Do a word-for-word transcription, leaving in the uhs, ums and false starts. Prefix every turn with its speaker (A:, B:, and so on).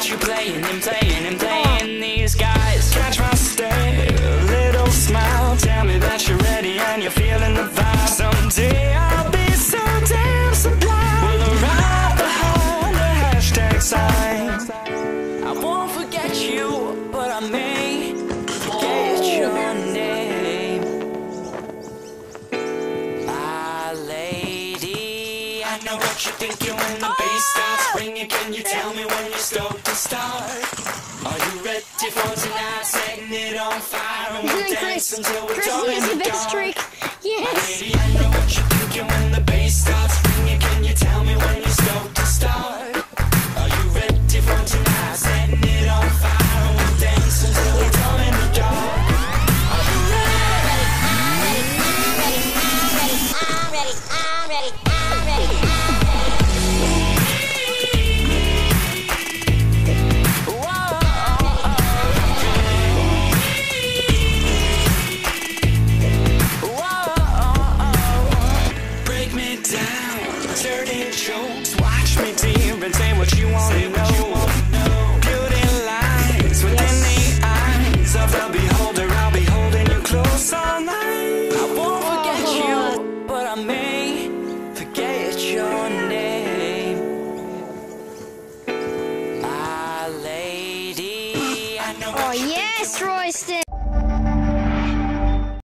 A: got you playing and playing and playing these guys. Catch my stare, little smile, tell me that you're ready and you're feeling the vibe. Someday I'll be so damn sublime. We'll arrive behind the hashtag sign. I won't forget you, but I may forget your name. My lady, I know what you're thinking when the bass starts ringing. Can you tell me when you're stoked to start? Are you ready for tonight? Setting it on fire and we'll dance until we're done in the dark.
B: Yes.
A: Lady, I know what you're thinking when the bass starts ringing. Can you tell me when you're stoked to start? Are you ready for tonight? Setting it on fire and we'll dance until we're done in the dark. Are you ready?
B: I'm ready, I'm ready, I'm ready, I'm ready, I'm ready.
A: Dirty jokes, watch me dear and say what you want to know. Beauty lies within the eyes of the beholder. I'll be holding you close all night. I won't forget you, but I may forget your name. My lady, I know.
B: Oh yes, Royston.